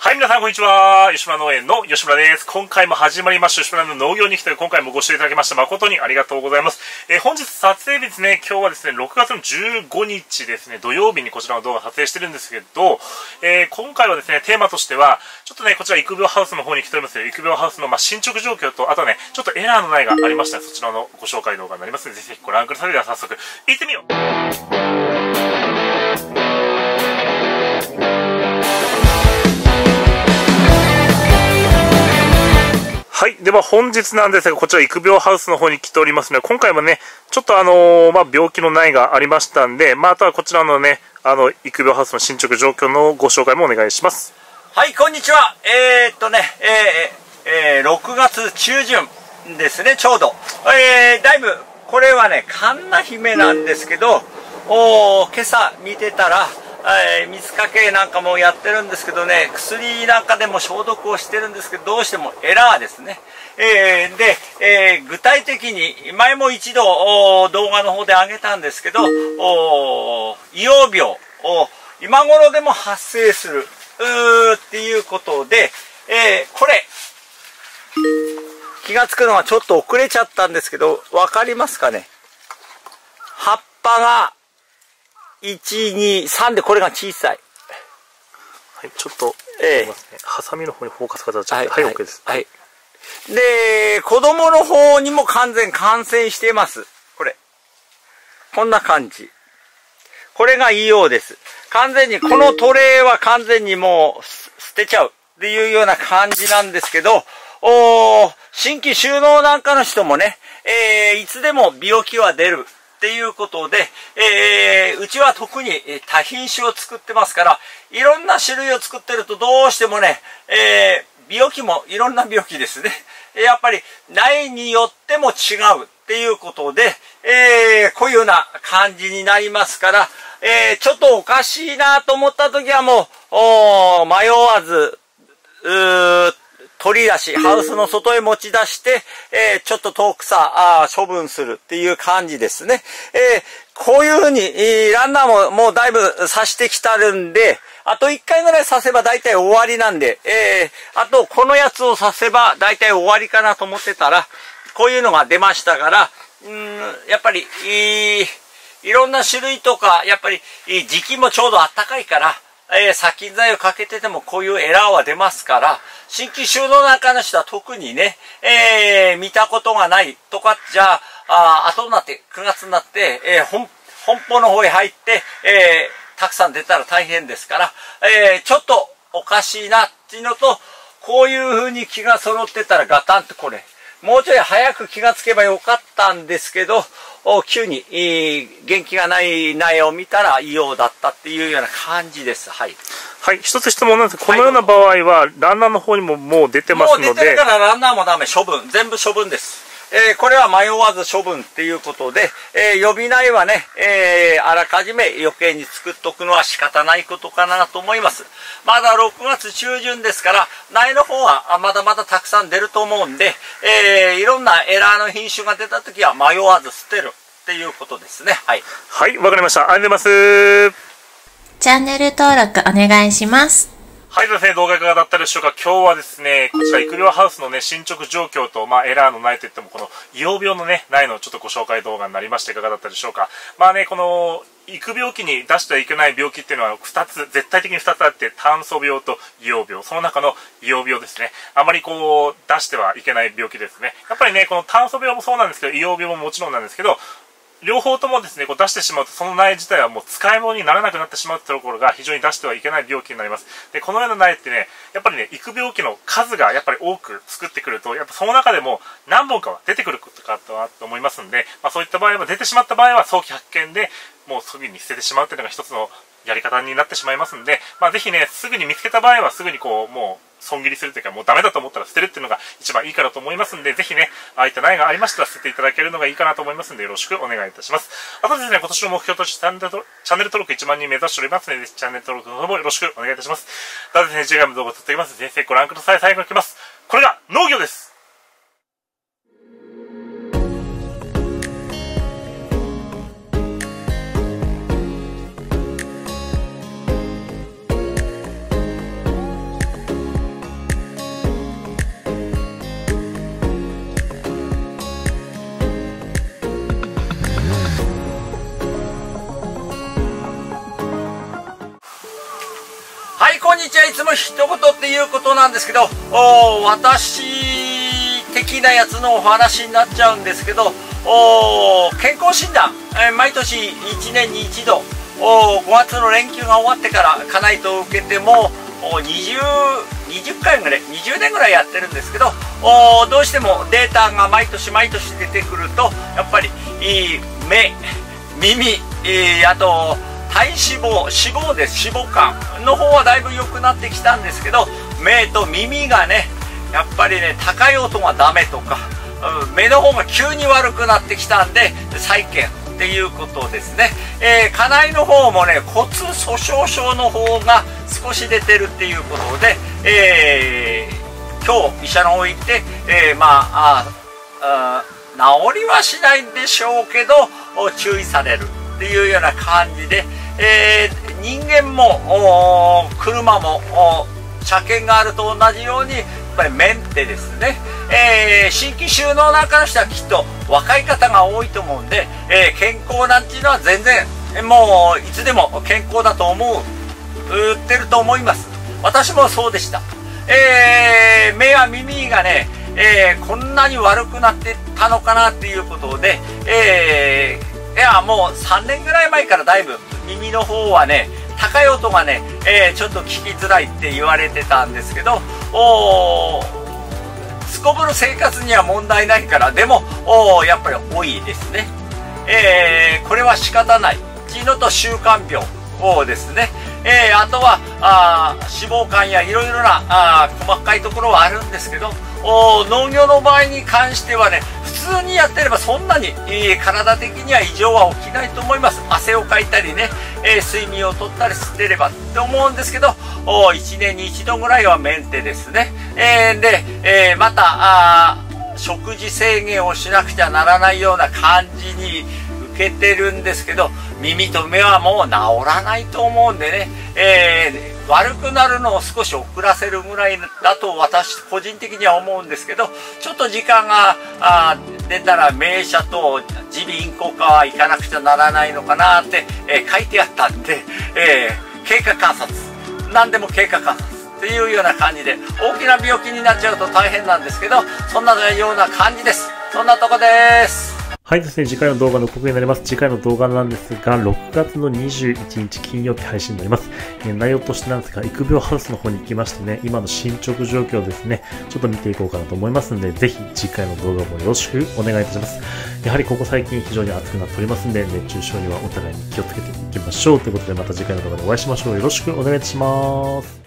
はい、皆さんこんにちは。吉村農園の吉村です。今回も始まりました吉村の農業日記という今回もご視聴いただきまして誠にありがとうございます。本日撮影日ですね、今日はですね、6月の15日ですね、土曜日にこちらの動画撮影してるんですけど、今回はですね、テーマとしては、ちょっとね、こちら育苗ハウスの方に来ております育苗ハウスの進捗状況と、あとはね、ちょっとエラーの苗がありましたので、そちらのご紹介動画になりますので、ぜひご覧ください。では早速、行ってみよう。はい。では本日なんですが、こちら育苗ハウスの方に来ておりますので、今回もね、ちょっと病気の苗がありましたんで、あとはこちらのね、育苗ハウスの進捗状況のご紹介もお願いします。 はい、こんにちは。6月中旬ですね、ちょうど。だいぶ、これはね、カンナ姫なんですけど、今朝見てたら、水かけなんかもやってるんですけどね、薬なんかでも消毒をしてるんですけど、どうしてもエラーですね。具体的に前も一度動画の方で上げたんですけど、萎養病今頃でも発生するっていうことで、これ気がつくのはちょっと遅れちゃったんですけど、分かりますかね。葉っぱが1、2、3でこれが小さい。 はい、ちょっと、ハサミの方にフォーカスが立っちゃって、はい、OK です。 はい。で、子供の方にも完全感染しています。これ。こんな感じ。これが異様です。完全に、このトレイは完全にもう捨てちゃうっていうような感じなんですけど、新規収納なんかの人もね、いつでも病気は出る。っていうことで、うちは特に多品種を作ってますから、いろんな種類を作ってるとどうしてもね、病気もいろんな病気ですね。やっぱり苗によっても違うっていうことで、こういうような感じになりますから、ちょっとおかしいなと思った時はもう、迷わず、取り出し、ハウスの外へ持ち出して、ちょっと遠くさ、処分するっていう感じですね。こういうふうに、ランナーももうだいぶ刺してきたるんで、あと1回ぐらい刺せば大体終わりなんで、あとこのやつを刺せば大体終わりかなと思ってたら、こういうのが出ましたから、やっぱり、いろんな種類とか、やっぱり時期もちょうど暖かいから、殺菌剤をかけててもこういうエラーは出ますから、新規収納なんかの人は特にね、見たことがないとか、じゃあ、後になって、9月になって、本邦の方へ入って、たくさん出たら大変ですから、ちょっとおかしいなっていうのと、こういう風に気が揃ってたらガタンとこれ、もうちょい早く気がつけばよかったんですけど、急に元気がない苗を見たら異様だったっていうような感じです。はい。 はい、一つ質問なんですが、このような場合は、ランナーの方にももう出てますので。 もう出てるからランナーもダメ、処分。全部処分です。これは迷わず処分っていうことで、予備苗はね、あらかじめ余計に作っとくのは仕方ないことかなと思います。まだ6月中旬ですから、苗の方はまだまだたくさん出ると思うんで、いろんなエラーの品種が出た時は迷わず捨てるっていうことですね。はい。 はい、わかりました。ありがとうございます。 チャンネル登録お願いします。 はい、ですね、動画いかがだったでしょうか。今日はですね、こちら育苗ハウスのね、進捗状況と、エラーの苗といっても、この萎養病のね、苗のちょっとご紹介動画になりまして、いかがだったでしょうか。この、育病期に出してはいけない病気っていうのは2つ、絶対的に2つあって、炭素病と萎養病。その中の萎養病ですね。あまりこう、出してはいけない病気ですね。やっぱりね、この炭素病もそうなんですけど、萎養病ももちろんなんですけど、両方ともですね、こう出してしまうと、その苗自体はもう使い物にならなくなってしまうというところが非常に出してはいけない病気になります。で、このような苗ってね、やっぱりね、育病期の数がやっぱり多く作ってくると、やっぱその中でも何本かは出てくることかと思いますんで、そういった場合は、出てしまった場合は早期発見で、もうすぐに捨ててしまうというのが一つのやり方になってしまいますんで、ぜひね、すぐに見つけた場合はすぐにこう、もう、損切りするというか、もうダメだと思ったら捨てるっていうのが一番いいかなと思いますんで、ぜひね、ああいった苗がありましたら捨てていただけるのがいいかなと思いますんで、よろしくお願いいたします。あとですね、今年の目標としてチャンネル登録1万人目指しておりますので、ぜひチャンネル登録の方もよろしくお願いいたします。ではですね、次回も動画を撮っておきますので、ぜひご覧ください。最後に来ます。これが農業です。 はい、こんにちは。いつも一言っていうことなんですけど、私的なやつのお話になっちゃうんですけど、健康診断、毎年1年に一度、5月の連休が終わってから家内と受けても20回ぐらい、20年ぐらいやってるんですけど、どうしてもデータが毎年毎年出てくると、やっぱり目、耳、あと体脂肪です。脂肪肝の方はだいぶ良くなってきたんですけど、目と耳がね、やっぱりね、高い音がダメとか、目の方が急に悪くなってきたんで再検っていうことですね。家内の方もね、骨粗鬆症の方が少し出てるっていうことで、今日医者の方行って、治りはしないんでしょうけど注意されるっていうような感じで、人間も車も車検があると同じようにやっぱりメンテですね。新規就農なんかの人はきっと若い方が多いと思うんで、健康なんていうのは全然もういつでも健康だと売ってると思います。私もそうでした。目や耳がね、こんなに悪くなってたのかなっていうことで、いやもう3年ぐらい前からだいぶ耳の方はね、高い音がね、ちょっと聞きづらいって言われてたんですけど、すこぶる生活には問題ないから、でもやっぱり多いですね。これは仕方ないっていうのと、習慣病ですね。あとは脂肪肝やいろいろな細かいところはあるんですけど、農業の場合に関してはね、普通にやってればそんなに体的には異常は起きないと思います。汗をかいたりね、睡眠をとったりしてればって思うんですけど、1年に1度ぐらいはメンテですね。で、また食事制限をしなくちゃならないような感じに受けてるんですけど、耳と目はもう治らないと思うんでね、悪くなるのを少し遅らせるぐらいだと私個人的には思うんですけど、ちょっと時間が出たら名車と耳鼻咽喉科は行かなくちゃならないのかなって、書いてあったんで、経過観察、何でも経過観察っていうような感じで、大きな病気になっちゃうと大変なんですけど、そんなような感じです。そんなとこです。 はいですね、次回の動画の告知になります。次回の動画なんですが、6月の21日金曜日配信になります。内容としてなんですが、育苗ハウスの方に行きましてね、今の進捗状況ですね、ちょっと見ていこうかなと思いますので、ぜひ次回の動画もよろしくお願いいたします。やはりここ最近非常に暑くなっておりますので、熱中症にはお互いに気をつけていきましょう。ということで、また次回の動画でお会いしましょう。よろしくお願いします。